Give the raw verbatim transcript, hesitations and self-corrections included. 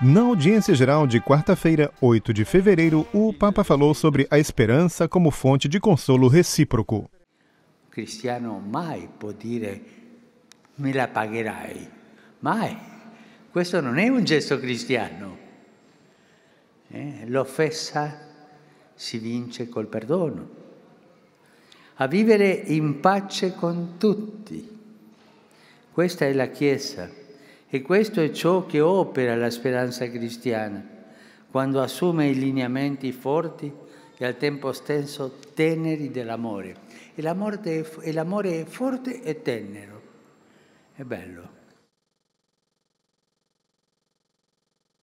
Na audiência geral de quarta-feira, oito de fevereiro, o Papa falou sobre a esperança como fonte de consolo recíproco. Il cristiano mai può dire me la pagherai, mai. Questo non è un gesto cristiano. Eh? L'offesa si vince col perdono. A vivere in pace con tutti. Questa è la Chiesa. E questo è ciò che opera la speranza cristiana, quando assume i lineamenti forti e al tempo stesso teneri dell'amore. E l'amore è forte e tenero. È bello.